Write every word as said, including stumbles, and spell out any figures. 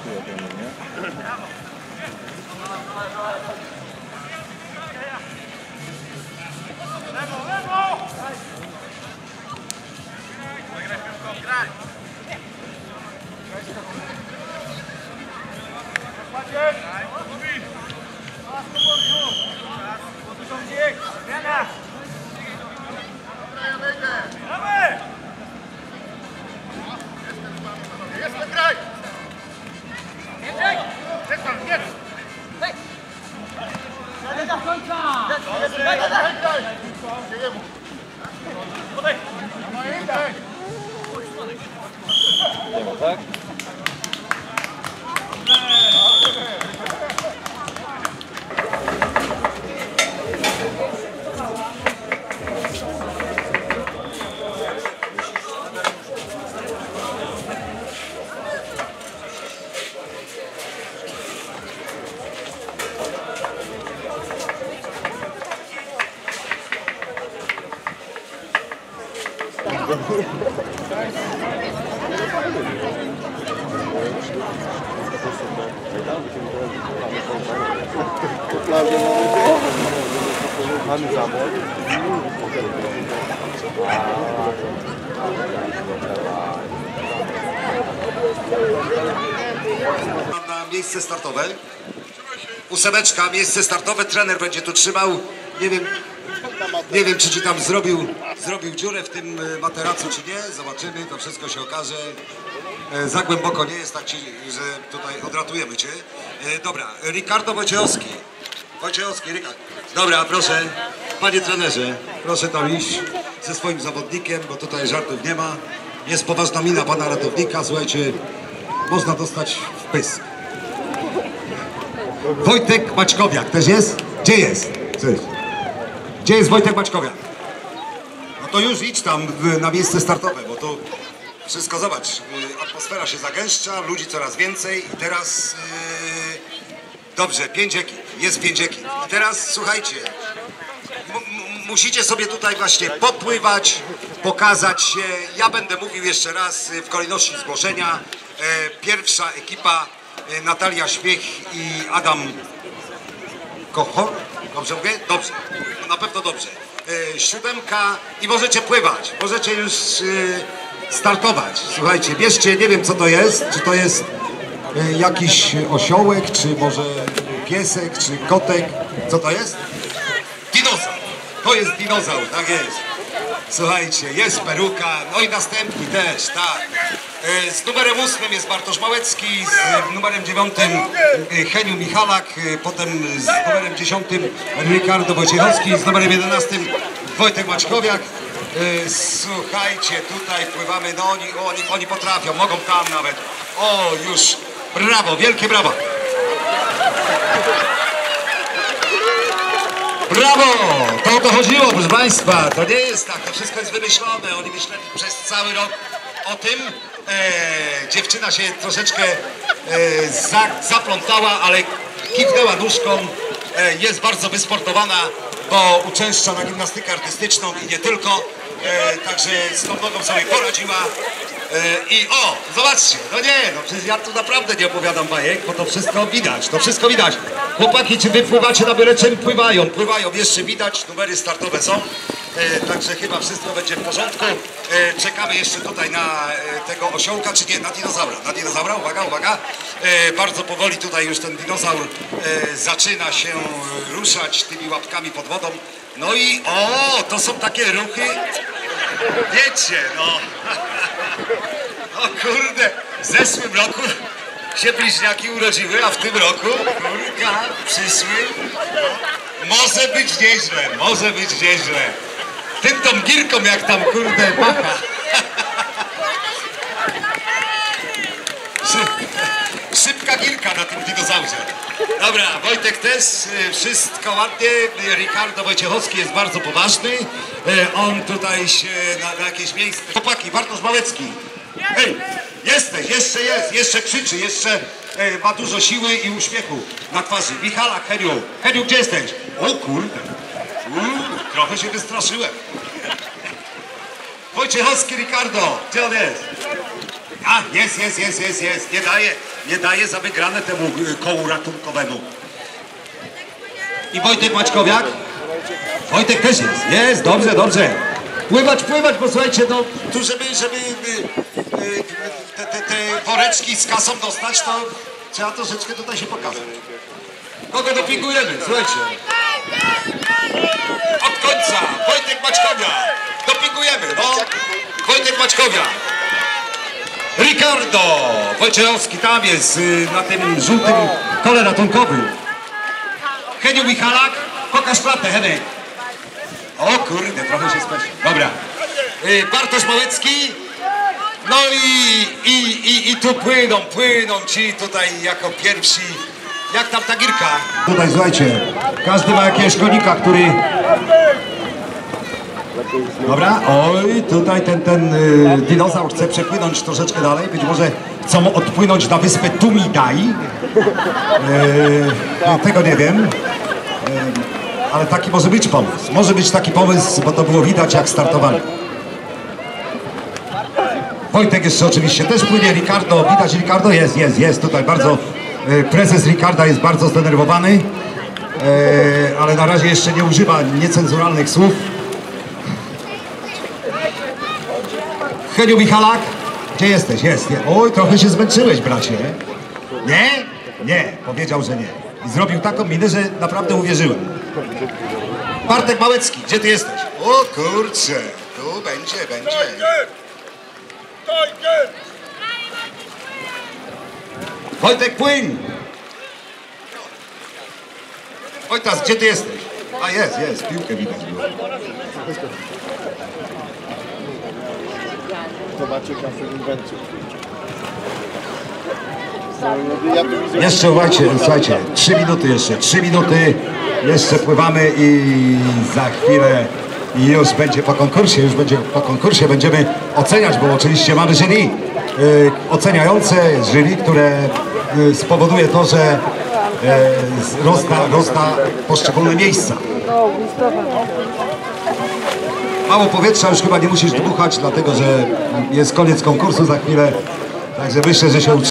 Tak? Mamy zawód. Na miejsce startowe. Ósemeczka, miejsce startowe. Trener będzie tu trzymał. Nie wiem, nie wiem czy ci tam zrobił, zrobił dziurę w tym materacu, czy nie. Zobaczymy, to wszystko się okaże. Za głęboko nie jest, tak ci, że tutaj odratujemy cię. Dobra, Ricardo Wojciechowski. Wojciechowski, Rikard. Dobra, proszę, panie trenerze, proszę tam iść ze swoim zawodnikiem, bo tutaj żartów nie ma. Jest poważna mina pana ratownika, słuchajcie, można dostać w pysk. Wojtek Maćkowiak też jest? Gdzie jest? Cześć. Gdzie jest Wojtek Maćkowiak? No to już idź tam na miejsce startowe, bo to wszystko, zobacz, atmosfera się zagęszcza, ludzi coraz więcej i teraz... Yy... Dobrze, pięć ekip, jest pięć ekip. I teraz słuchajcie, musicie sobie tutaj właśnie popływać, pokazać się. Ja będę mówił jeszcze raz w kolejności zgłoszenia. E, pierwsza ekipa, e, Natalia Śmiech i Adam Kochor. Dobrze mówię? Dobrze, na pewno dobrze. E, siódemka i możecie pływać, możecie już e, startować. Słuchajcie, bierzcie, nie wiem co to jest, czy to jest jakiś osiołek, czy może piesek, czy kotek. Co to jest? Dinozaur. To jest dinozaur, tak jest. Słuchajcie, jest peruka, no i następni też, tak. Z numerem ósmym jest Bartosz Małecki, z numerem dziewiątym Heniu Michalak, potem z numerem dziesiątym Ricardo Wojciechowski, z numerem jedenastym Wojtek Maćkowiak. Słuchajcie, tutaj pływamy, no oni, oni, oni potrafią, mogą tam nawet. O, już, brawo, wielkie brawo. Brawo! To o to chodziło, proszę Państwa. To nie jest tak, to wszystko jest wymyślone. Oni myśleli przez cały rok o tym. E, dziewczyna się troszeczkę e, za, zaplątała, ale kiwnęła nóżką. E, jest bardzo wysportowana, bo uczęszcza na gimnastykę artystyczną i nie tylko. E, także z tą nogą sobie poradziła. E, I o, zobaczcie, no nie, no przecież ja tu naprawdę nie opowiadam bajek, bo to wszystko widać, to wszystko widać. Chłopaki, czy wy pływacie na byle czym? Pływają, pływają, jeszcze widać, numery startowe są. E, także chyba wszystko będzie w porządku. E, czekamy jeszcze tutaj na e, tego osiołka, czy nie, na dinozaura. Na dinozaura, uwaga, uwaga. E, bardzo powoli tutaj już ten dinozaur e, zaczyna się ruszać tymi łapkami pod wodą. No i o, to są takie ruchy, wiecie, no. O kurde, w zeszłym roku się bliźniaki urodziły, a w tym roku, kurka, przyszły. No, może być nieźle, może być nieźle. Tym tą girką jak tam, kurde, macha. Szybka girka na tym dinozaurze. Dobra, Wojtek też, wszystko ładnie. Ricardo Wojciechowski jest bardzo poważny. On tutaj się na, na jakieś miejsce... Chłopaki, Bartosz Małecki. Hej, jesteś, jeszcze jest, jeszcze krzyczy, jeszcze ma dużo siły i uśmiechu na twarzy. Michalak, Heniu. Heniu, gdzie jesteś? O kurde. Uuu, trochę się wystraszyłem. Wojciechowski, Ricardo, gdzie on jest? A, jest, jest, jest, jest, jest. Nie daje, nie daje za wygrane temu y, kołu ratunkowemu. I Wojtek Maćkowiak? Wojtek też jest. Jest, dobrze, dobrze. Pływać, pływać, bo słuchajcie, no tu żeby, żeby y, y, te, te, te woreczki z kasą dostać, to trzeba troszeczkę tutaj się pokazać. Kogo dopingujemy? Słuchajcie. Od końca Wojtek Maćkowiak. Dopingujemy, no. Wojtek Maćkowiak. Ricardo Wojciechowski tam jest y, na tym żółtym kole ratunkowym. Heniu Michalak, pokaż klatę, Henek. O kurde, trochę się speszył. Dobra. Y, Bartosz Małecki. No i, i, i, i tu płyną, płyną ci tutaj jako pierwsi. Jak tam ta gierka? Tutaj słuchajcie, każdy ma jakiegoś konika, który... Dobra, oj, tutaj ten, ten y, dinozaur chce przepłynąć troszeczkę dalej. Być może chcą odpłynąć na wyspę Tumidai. Y, tego nie wiem. Y, ale taki może być pomysł. Może być taki pomysł, bo to było widać jak startowali. Wojtek jeszcze oczywiście też płynie, Ricardo, widać Ricardo, jest, jest, jest tutaj bardzo, y, prezes Ricarda jest bardzo zdenerwowany, y, ale na razie jeszcze nie używa niecenzuralnych słów. Heniu Michalak, gdzie jesteś? Jest, jest. Oj, trochę się zmęczyłeś, bracie. Nie? Nie, powiedział, że nie. I zrobił taką minę, że naprawdę uwierzyłem. Bartek Małecki, gdzie ty jesteś? O kurczę, tu będzie, będzie. Wojtek, płyń! Wojtas, gdzie ty jesteś? A jest, jest, piłkę widać było. Zobaczcie kasę inwencji. Jeszcze słuchajcie, słuchajcie, trzy minuty jeszcze, trzy minuty, jeszcze pływamy i za chwilę już będzie po konkursie, już będzie po konkursie, będziemy oceniać, bo oczywiście mamy jury y, oceniające, jury, które y, spowoduje to, że y, rozda, rozda poszczególne miejsca. Mało powietrza, już chyba nie musisz dmuchać, dlatego że jest koniec konkursu za chwilę, także myślę, że się uczy.